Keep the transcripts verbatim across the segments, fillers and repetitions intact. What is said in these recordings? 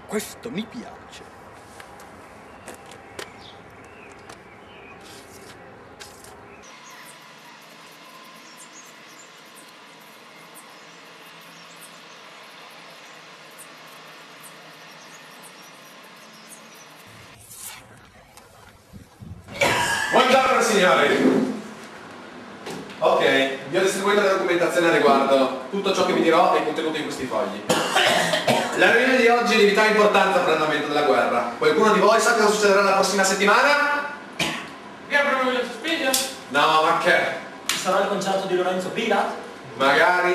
Questo mi piace. Buongiorno signori! Ok, vi ho distribuito la documentazione a riguardo. Tutto ciò che vi dirò è contenuto in questi fogli. La riunione di oggi è di vitale importanza per l'andamento della guerra. Qualcuno di voi sa cosa succederà la prossima settimana? Che avremo il sospeso? No, ma che? Sarà il concerto di Lorenzo Pila? Magari.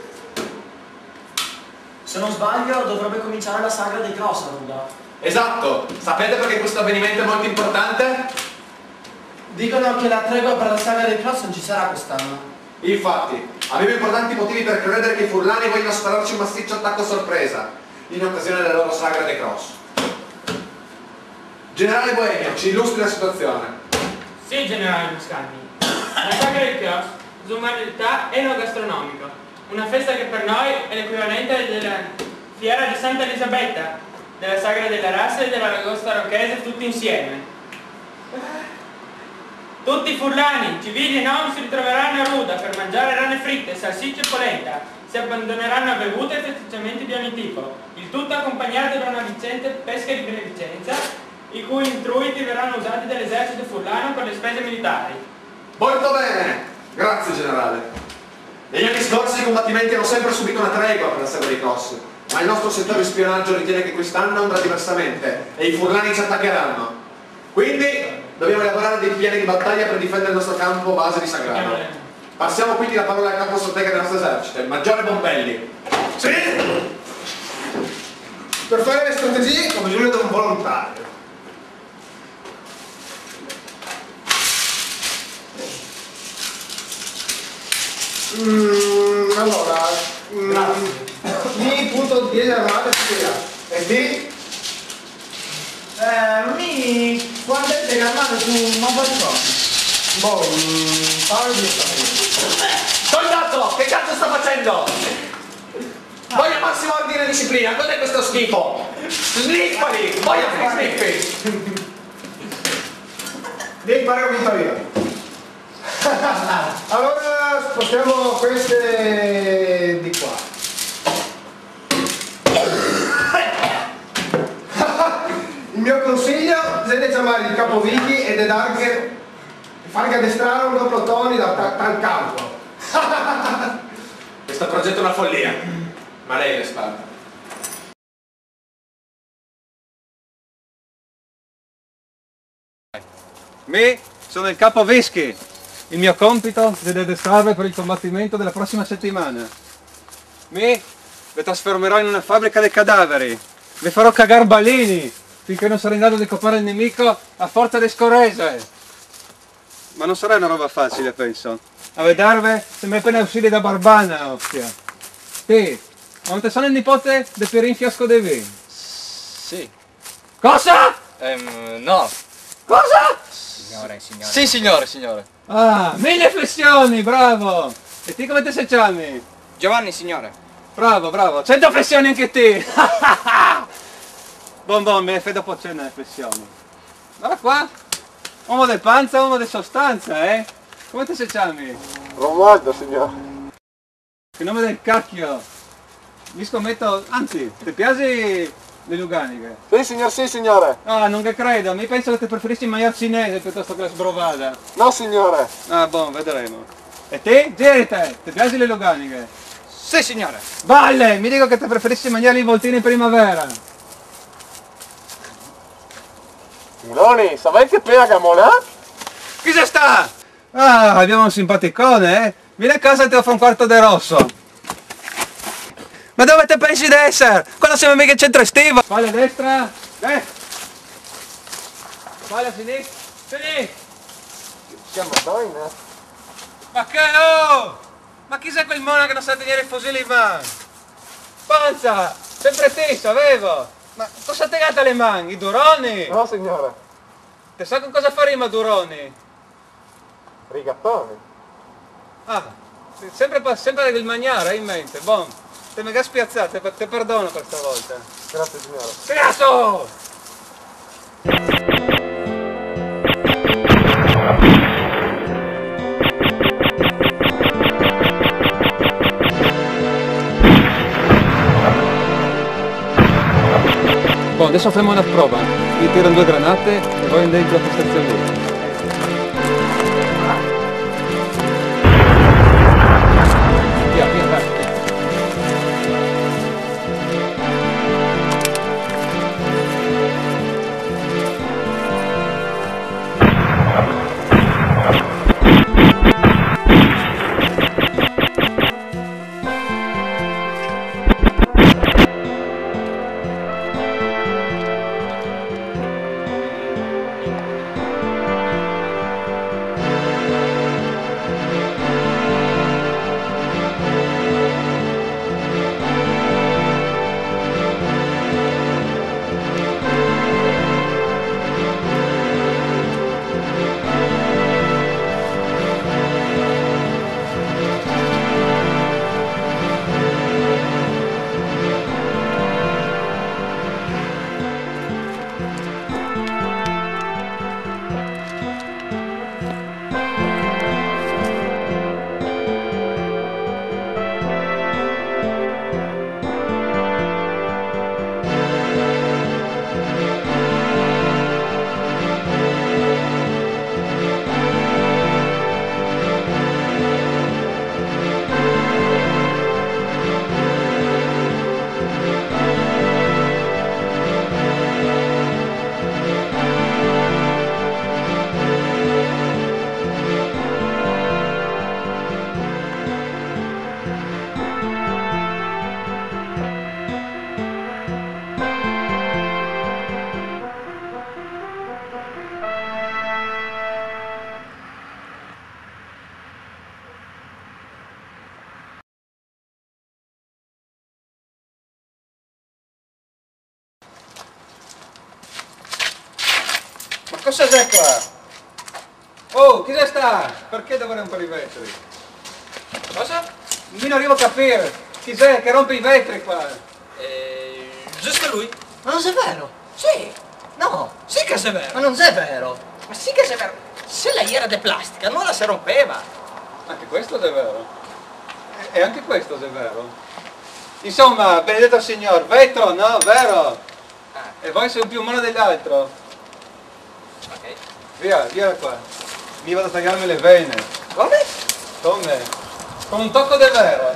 Se non sbaglio dovrebbe cominciare la sagra dei cross a Ruda. Esatto! Sapete perché questo avvenimento è molto importante? Dicono che la tregua per la saga dei cross non ci sarà quest'anno. Infatti, avevo importanti motivi per credere che i furlani vogliono spararci un massiccio attacco sorpresa in occasione della loro sagra dei cross. Generale Boemio, ci illustri la situazione. Sì, generale Buscagni. La sagra del cross, umanità enogastronomico. Una festa che per noi è l'equivalente della fiera di Santa Elisabetta, della sagra della razza e della ragosta rocchese tutti insieme. Tutti i furlani, civili e non, si ritroveranno a Ruda per mangiare rane fritte, salsicce e polenta. Si abbandoneranno a bevute e festeggiamenti di ogni tipo, il tutto accompagnato da una vincente pesca di beneficenza, i cui intruiti verranno usati dall'esercito furlano per le spese militari. Molto bene! Grazie generale. Negli anni scorsi i combattimenti hanno sempre subito una tregua per la sagra dei cross, ma il nostro settore di spionaggio ritiene che quest'anno andrà diversamente e i furlani ci attaccheranno. Quindi dobbiamo elaborare dei piani di battaglia per difendere il nostro campo base di Sagrado. Passiamo quindi la parola al capo stratega del nostro esercito, il maggiore Bombelli. Sì! Per fare le strategie ho bisogno di un volontario. Mm, allora, mm, mi punto dieci armate e ti? Eh, mi quando è armato su un mappa di cose. Boh, mm, Paolo di Soldato, che cazzo sta facendo? Voglio massimo ordine e disciplina, cos'è questo schifo? Sniffali! Voglio free sniffi! devi fare un vinto io. Allora spostiamo queste di qua. Il mio consiglio è chiamare il capo Vicky ed è anche fare addestrare un plotone da tal campo. Questo progetto è una follia, ma lei le spalle. Me sono il capo Veschi. Il mio compito è di addestrarvi per il combattimento della prossima settimana. Me vi trasformerò in una fabbrica dei cadaveri. Vi farò cagar balini finché non sarò in grado di copare il nemico a forza di scorrese. Ma non sarà una roba facile, penso. A vedervi sembra appena usciti da Barbana, ostia. Sì, non sono il nipote di Pierin Fiasco de Vin? Sì. Cosa? Ehm, no. Cosa? Signore, signore. Sì, signore, signore. Ah, mille flessioni, bravo! E ti come ti sei chiami? Giovanni, signore. Bravo, bravo, cento flessioni anche te! Bon bon, me ne fai dopo cena le flessioni. Guarda qua, uomo del panza, uomo di sostanza, eh? Come ti sei chiami? Romualdo, signore. Che nome del cacchio! Mi scommetto, anzi, ti piace le luganiche? Sì, signor, sì, signore. Ah, non che credo, mi penso che ti preferisci il maior cinese piuttosto che la sbrovada. No, signore. Ah, buon, vedremo. E te? Gerite, ti piace le luganiche? Sì, signore. Valle, mi dico che ti preferisci mangiare i voltini in primavera. Miloni, sapete che pegamo, no? Chi se sta? Ah, abbiamo un simpaticone, eh? Vieni a casa e ti offro un quarto di rosso. Ma dove te pensi di essere? Quando siamo mica in centro estivo? Spalle a destra, destra. Spalle a sinistra, sinistra. Siamo noi, no? Ma che oh! Ma chi sei quel mono che non sa tenere il fucile in mano? Panza, sempre te, sapevo. Ma cosa ti gata le mani? I duroni? No, signore. Te sa con cosa fa rima duroni? Rigattoni. Ah, sempre, sempre del mangiare in mente, buon. Te mega spiazzate, te perdono questa volta. Grazie signore. Sfigato! Boh, adesso facciamo una prova. Io tiro due granate e voi dentro la postazione lì. Via, via, vai. Ma cosa c'è qua? Oh, chi c'è sta? Perché devo rompere i vetri? Cosa? Non arrivo a capire. Chi c'è che rompe i vetri qua? Eh, giusto lui? Ma non è vero? Sì. No, sì che è vero. Ma non è vero! Ma sì che è vero. Se lei era di plastica, non la si rompeva. Anche questo è vero. E e anche questo è vero. Insomma, benedetto Signore, vetro, no? Vero? E voi sei un più umano dell'altro. Ok. Via, via qua. Mi vado a tagliarmi le vene. Come? Come? Con un tocco di vero.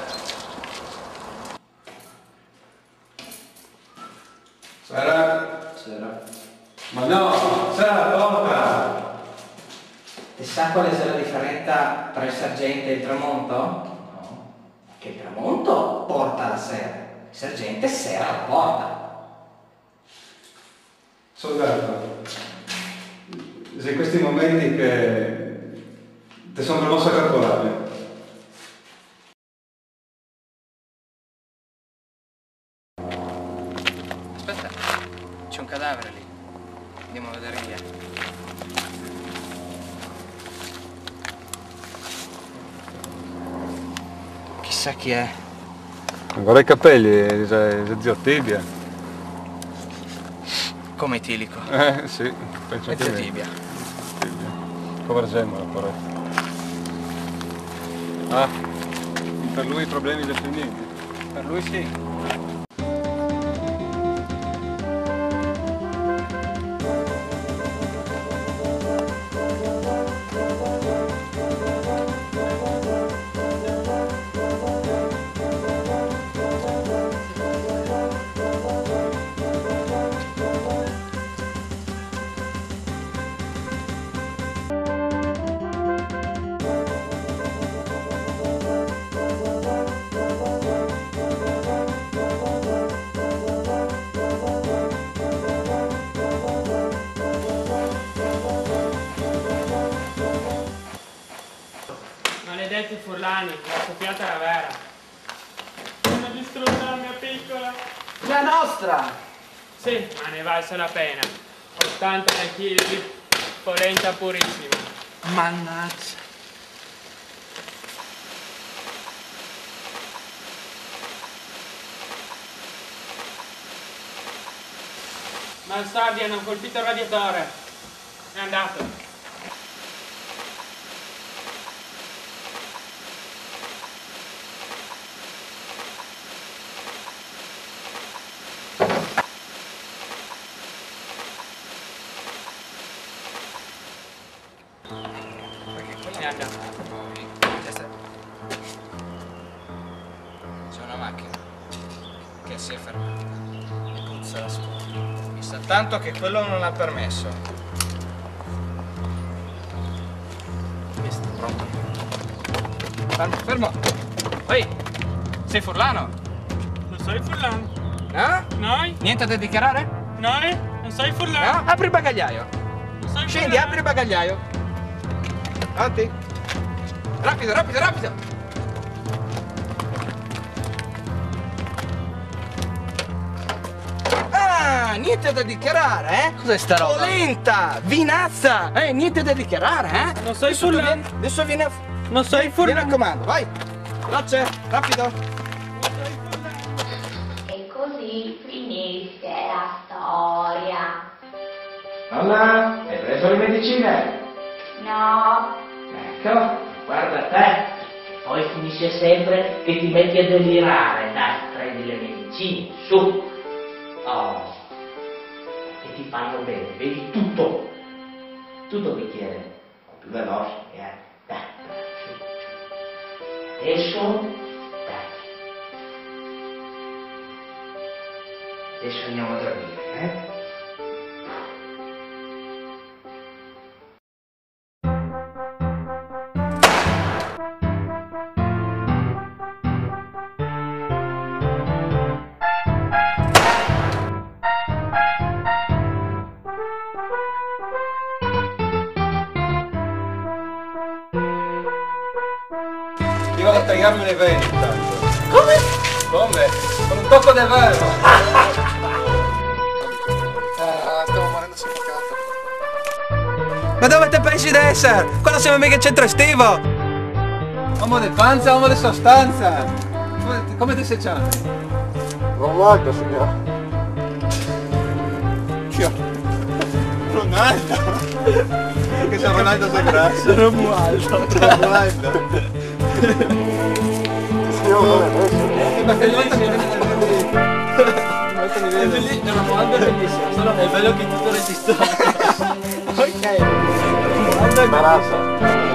Sera? Sera. Ma no, Sera, porta! E sa qual è la differenza tra il sergente e il tramonto? No. Che il tramonto porta la sera, il sergente sera la porta. Soldato, sei in questi momenti che ti sono promosso a caporale. Aspetta, c'è un cadavere lì. Andiamo a vedere chi è. Chissà chi è. Guarda i capelli, è zio Tibia. Come etilico. Eh sì, penso E che zio lei. Tibia. Tibia. Convergemmo la poretta. Ah, per lui i problemi sono finiti. Per lui sì. Maledetti furlani, la soffiata era vera. Hanno distrutto la mia piccola. La nostra! Sì, ma ne valse la pena. ottanta chili di polenta purissima. Mannaggia. Malsardi hanno colpito il radiatore. È andato. Perché quello è andato. C'è una macchina che si è fermata e puzza la scuola. Mi sa tanto che quello non ha permesso. Questo pronto. Fermo, fermo! Ehi! Sei furlano? Non sei furlano. No? Noi? Niente da dichiarare? Noi? Non sei furlano. No? Apri il bagagliaio! Non sei Scendi, furlano. apri il bagagliaio! Avanti! Rapido, rapido, rapido! Ah, niente da dichiarare, eh? Cos'è sta roba? Polenta, vinazza, eh? Niente da dichiarare, eh? Non sei Adesso tu furlano. vieni- Adesso vieni a... Non sei Vieni furlano. al comando, vai! Veloce, rapido! E così finisce la storia. Nonna, hai preso le medicine? No, Ecco, guarda te. Poi finisce sempre che ti metti a delirare. Dai, prendi le medicine, su. Oh, che ti fanno bene, vedi tutto. Tutto il bicchiere. Un po' più veloce, eh. Dai, su. Adesso, dai. Adesso andiamo a dormire, eh? Io vado a tagliarmi le vene intanto. Come? Come? Con un tocco di verbo. Ah, stiamo morendo soffocato. Ma dove te pensi di essere? Quando siamo mica in centro estivo! Uomo di panza, uomo di sostanza. Come, come ti sei chiamato? Ronaldo, signor. Ronaldo. Che se Ronaldo sei grasso. Romualdo. Romualdo. Signor, non è questo. Perché ogni volta mi vede ogni volta mi vede. Romualdo è bellissimo, solo è bello che tutto registrato. Ok. Romualdo è Imbarazzo.